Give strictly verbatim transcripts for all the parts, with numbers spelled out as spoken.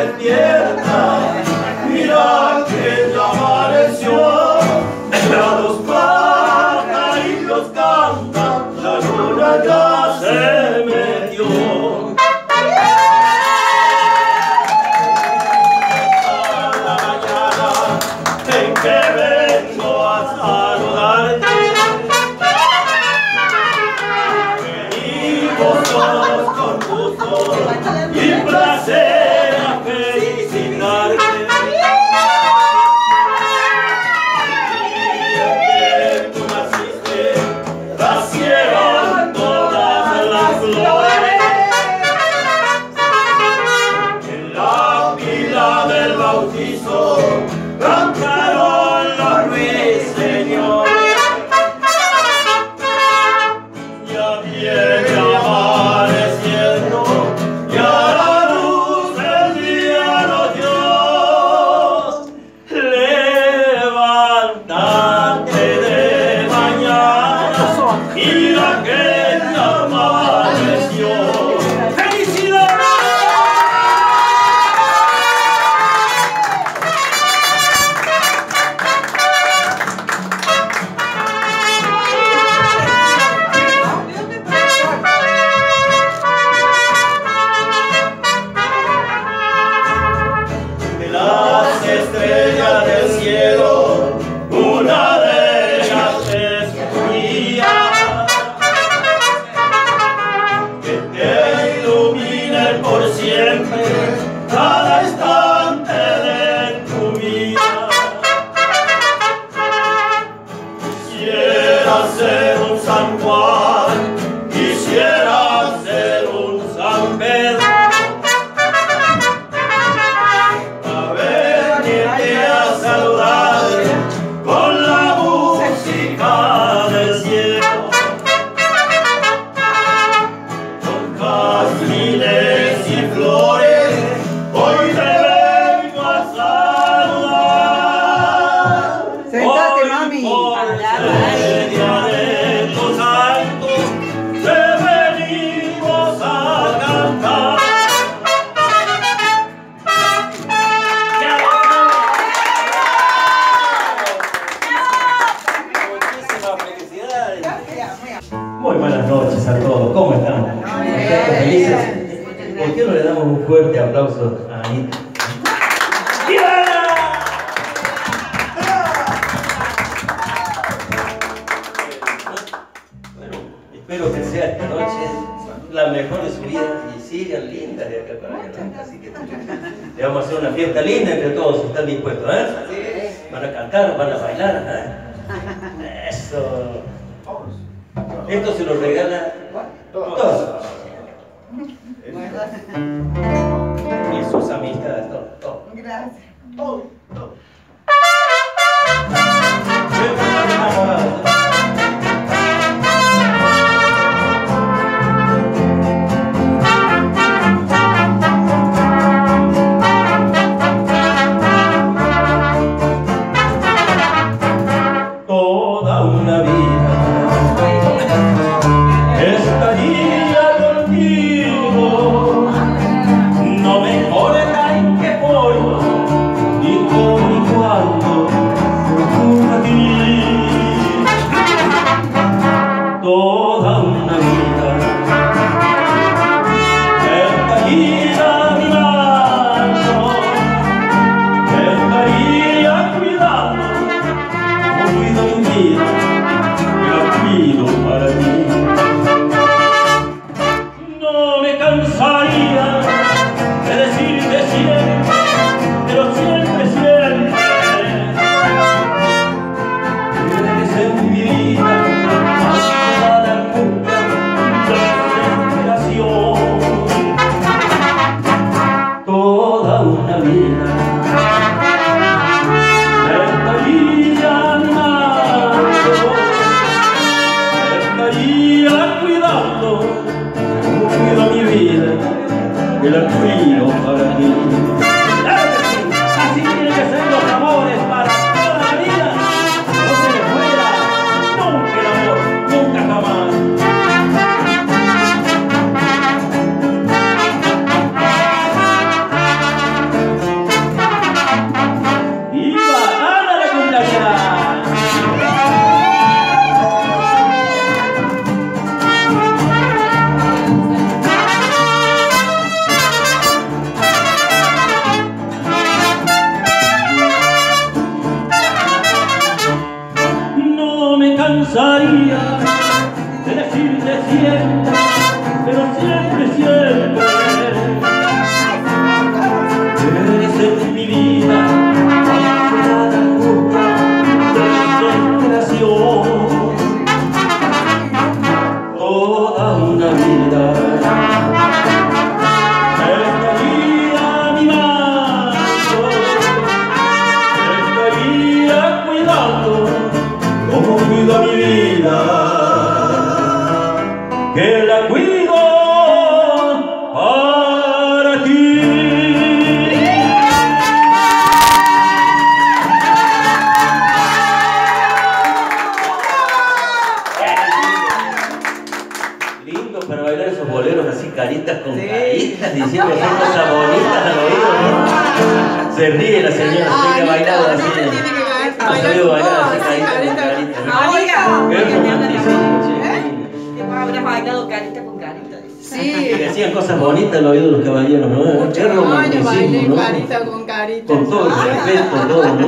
despierta, mira que ya amaneció, ya los pajarillos cantan, la luna ya se metió. A la mañana en que vengo a saludarte, venimos todos con gusto y placer a felicitarte. Y el que tú naciste, nacieron todas las flores. En la pila del bautizo cantaron los ruiseñores. Ya viene amaneciendo, ya la luz del día nos dio. Levántate de mañana, mira que ya amaneció. ¡Felicidades! De las estrellas del cielo, una de ellas es tuya, que te ilumine por siempre cada instante de tu vida. Quisiera ser un San Juan, quisiera ser un San Pedro, a venirte a saludar con la música del cielo, con jazmines y flores. Hoy te vengo a saludar. Sentate, Hoy, mami. por ser día de tu santo, te venimos a cantar. Muchísimas felicidades. Muy buenas noches a todos. ¿Cómo están? ¿Están felices? ¿Por qué no le damos un fuerte aplauso a Anita? ¡Viva! Bueno, espero que sea esta noche la mejor de su vida y sigan lindas de acá para adelante. Así que le vamos a hacer una fiesta linda entre todos, si están dispuestos, ¿eh? Van a cantar, van a bailar, ¿eh? Eso. Esto se lo regala todos. Y sus amistades, todo, todo. Gracias. Todo, todo. Siempre están enamorados. Toda una vida estaría contigo, no me importa en qué forma, ni cómo ni cuándo, junto a ti. Toda una vida estaría a mi lado, estaría cuidando como cuido mi vida, que la cuido para ti. No me cansaría de decirte siempre, pero siempre, siempre, que eres en mi vida toda la angustia de desesperación. Toda una vida estaría amando, estaría cuidando como cuido mi vida, que la cuido para ti. Así tienen que ser los amores para toda la vida. No se les fuera nunca el amor, nunca jamás. señoritas diciendo son cosas bonitas al oído, ¿no? Se ríe la señora, se que bailado así. Ha sabido bailar así, carita con carita. Qué romanticismo, che. Habrás bailado carita con carita. Sí. Que decían cosas bonitas al oído de los caballeros, ¿no? Qué romanticismo, ¿no? Carita con carita. Con todo el respeto, todo, ¿no?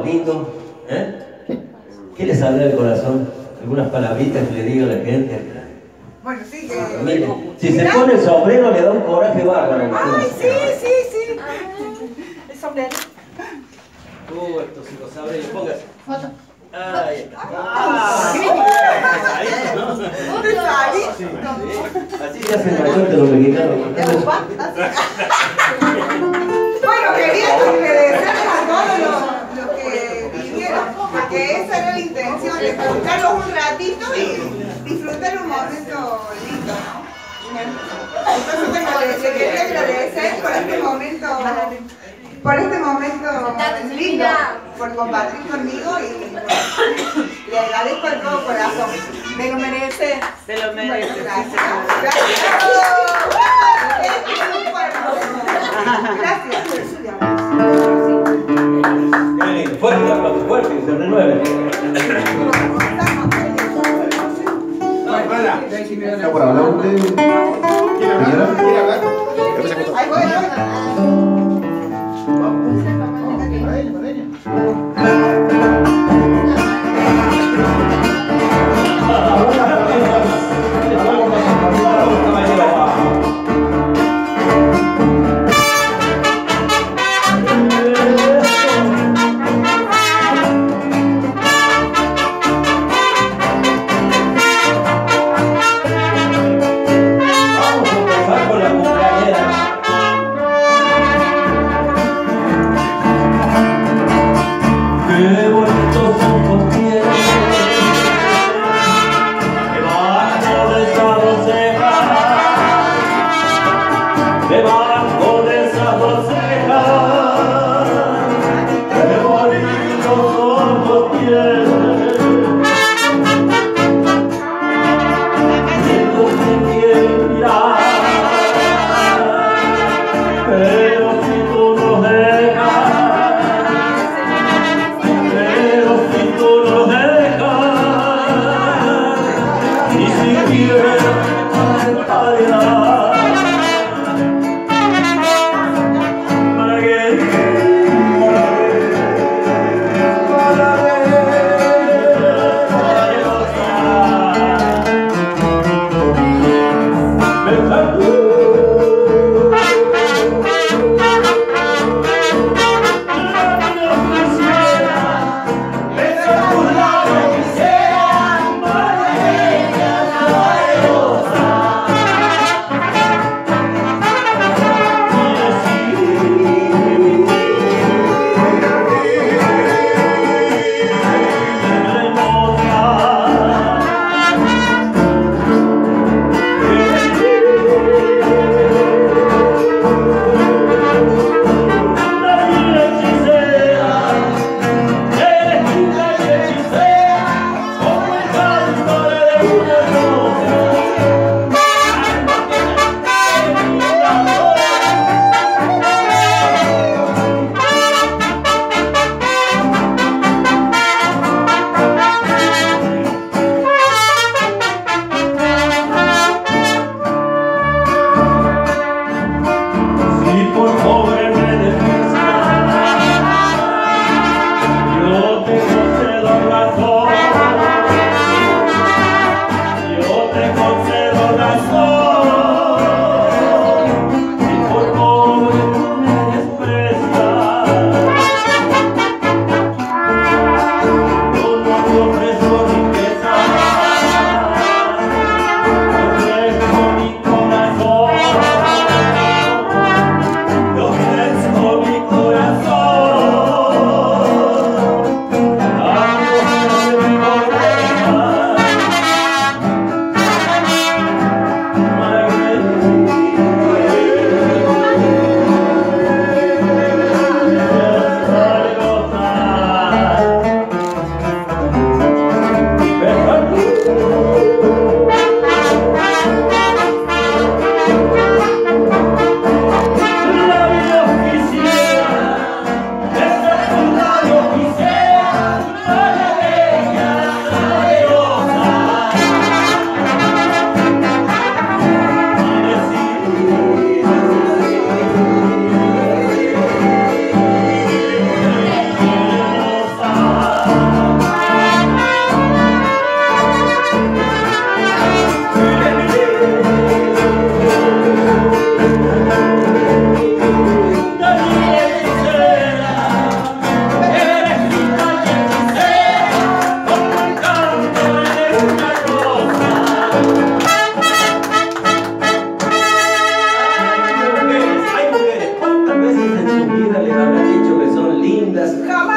lindo. ¿Eh? ¿Qué les sale del corazón? ¿Algunas palabritas que le diga a la gente? Bueno, sí, que... Mire, si se pone el sombrero le da un coraje bárbaro. Ay, sí, sí, sí. El sombrero. Uh, esto si lo sabe, póngase. Foto. Ahí está. Ah, Sí. Así se hacen bastante los mexicanos. Bueno, quería agradecerles a todos los, los que vinieron, porque esa era la intención, de escucharlos un ratito y disfrutar un momento lindo, ¿no? Entonces, bueno, les quería agradecer por este momento, por este momento lindo, por compartir conmigo y le agradezco de todo corazón. Me lo merece. Se lo merece. Gracias. Gracias. Gracias. Qué lindo. Fuerte, aplauso, fuerte, que se renueve. Ya por hablar usted. ¿Quiere hablar? ¿Quiere hablar? Ahí voy, ahí voy. Para ella, para ella. Vamos a empezar con la cumpleañera.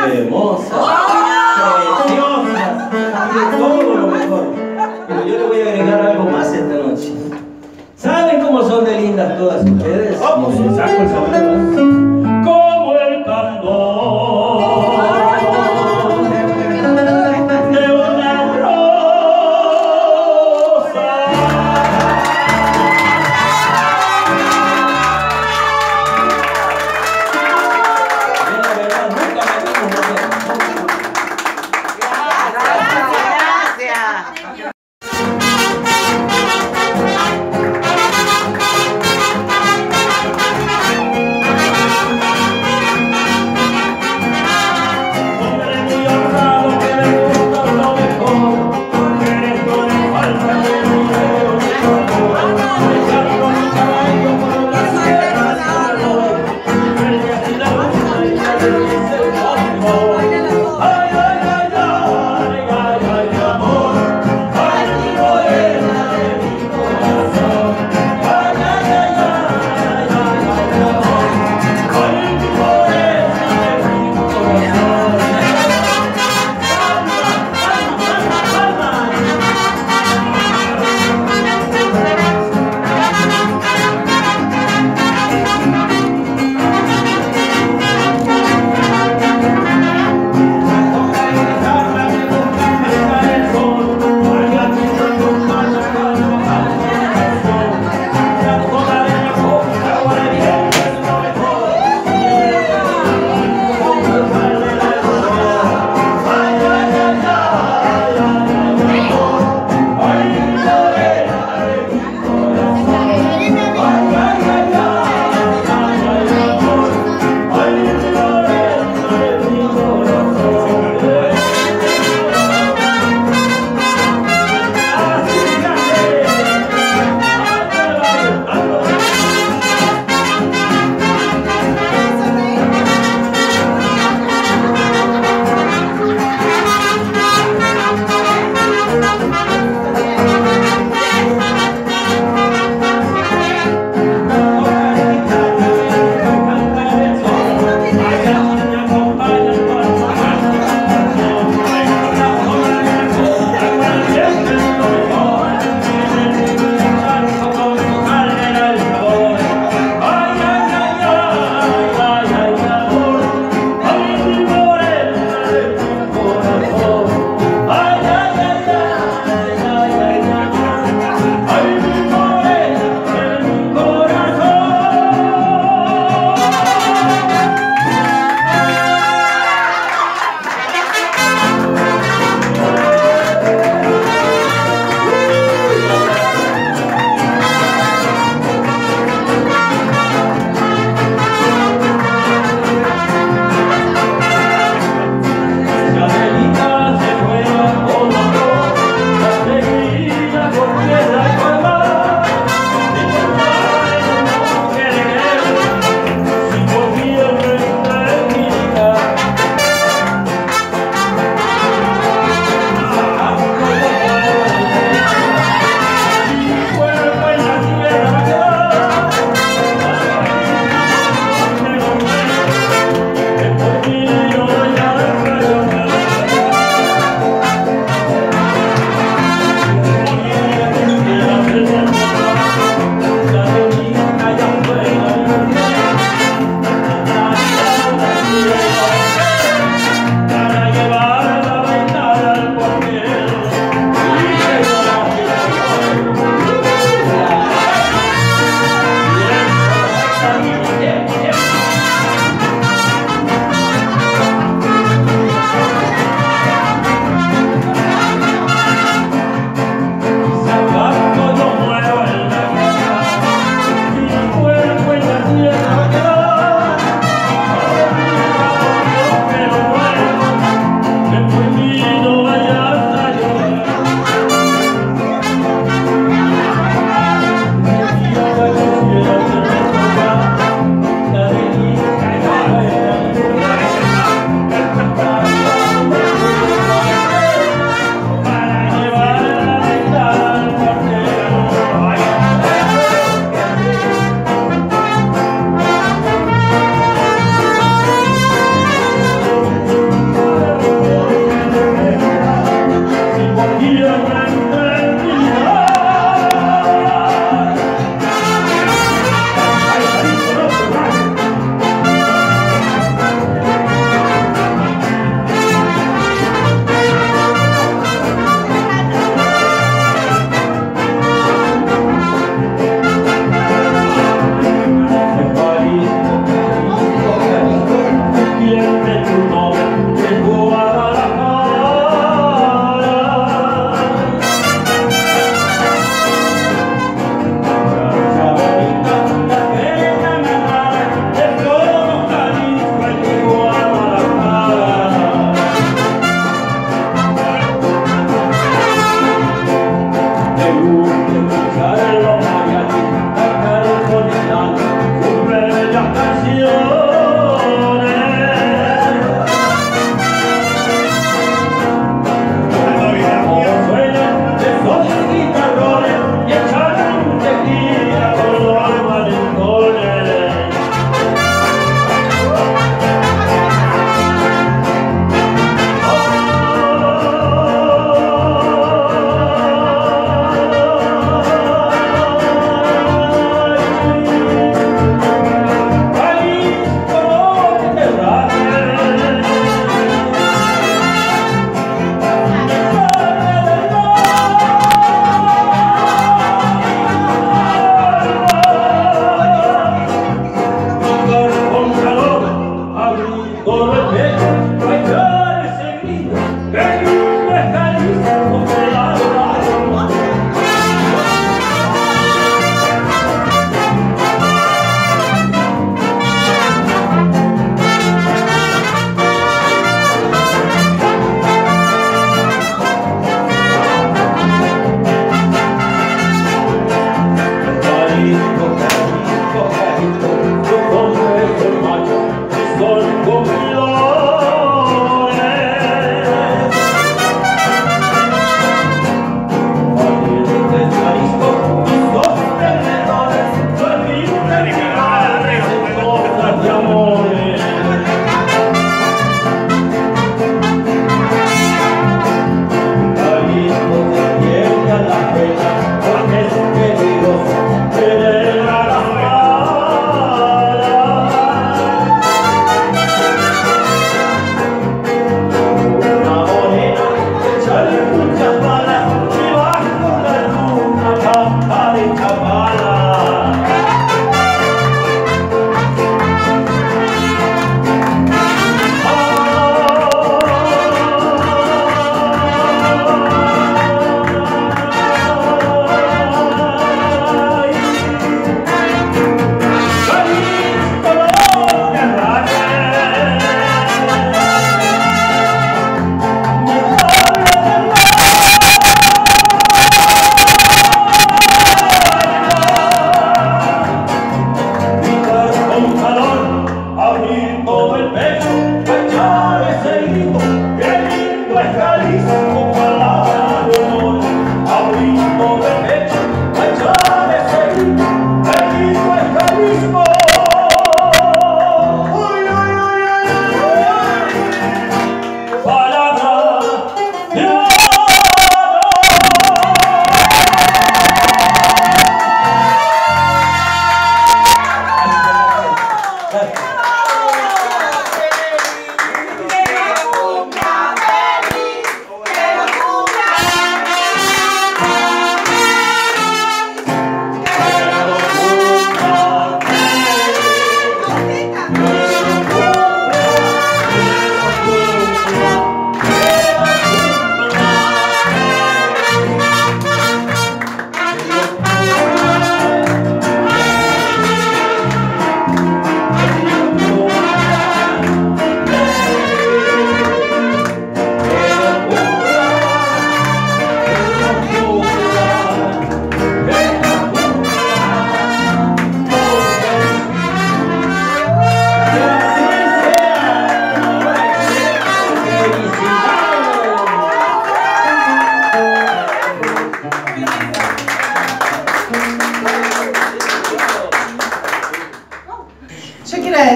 hermosas, preciosas, de todo lo mejor. Pero yo le voy a agregar algo más esta noche. ¿Saben cómo son de lindas todas ustedes? Como se saco el sombrero. Como el candor de una rosa. Yo la verdad nunca me vi como ustedes.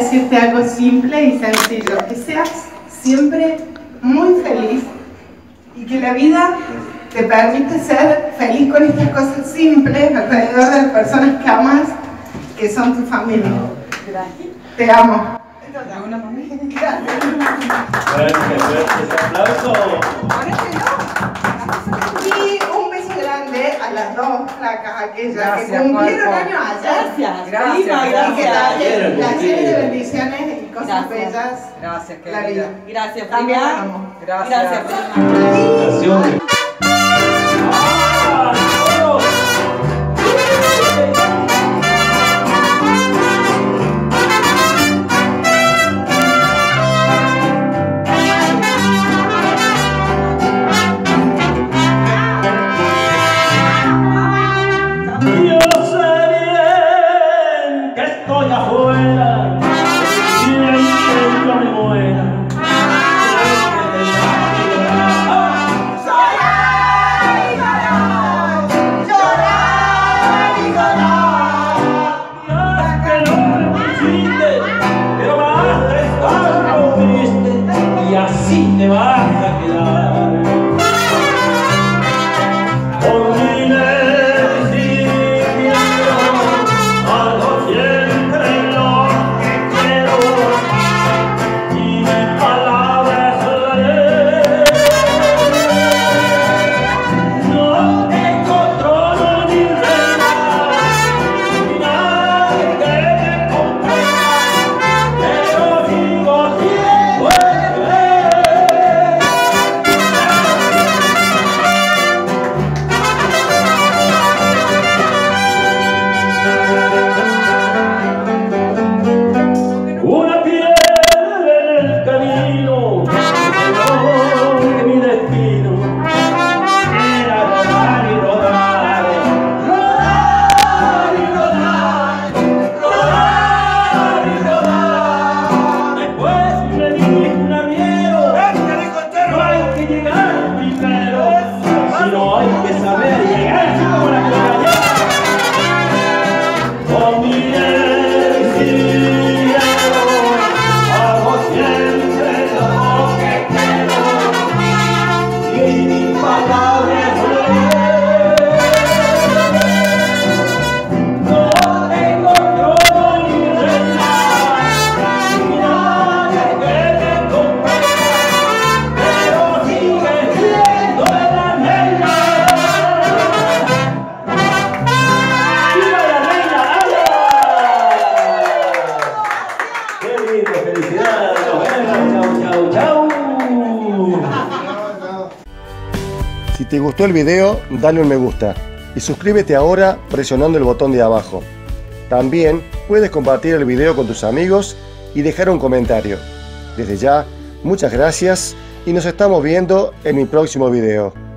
decirte algo simple y sencillo, que seas siempre muy feliz y que la vida te permite ser feliz con estas cosas simples alrededor de las personas que amas, que son tu familia. Te amo. Gracias, fuertes aplausos. Y un beso grande a las dos flacas aquellas Gracias, que cumplieron Cuerpo. años ayer. Gracias, Gracias, gracias, Y que gracias. la llene de bendiciones y cosas Gracias. bellas. Gracias, La vida. querida. Gracias, También prima. la amo. Gracias. Gracias, prima. Felicitaciones. ¡Ah, todos! Yo sé bien que estoy afuera y en que yo me muera. Pero vas a estar triste y así te vas a quedar. Con mi necesidad, hago siempre lo que quiero y mi palabra es la ley. No tengo trono ni reina, ni nadie que me comprenda, pero sigo siendo el rey. Una piedra en el camino, que mi destino era rodar y rodar, rodar y rodar, rodar y rodar. Después me dijo un arriero, no hay que llegar primero, sino hay que saber llegar como la compañera. Con mi necesidad, hago siempre lo que quiero y mi palabra es ley. No tengo trono ni reina, ni nadie que me comprenda, pero sigue siendo la reina. ¡Viva la reina Ana! ¡Qué lindo! ¡Felicidades! Nos vemos. ¡Chau, chau, chau! Si te gustó el video, dale un me gusta y suscríbete ahora presionando el botón de abajo. También puedes compartir el video con tus amigos y dejar un comentario. Desde ya, muchas gracias y nos estamos viendo en mi próximo video.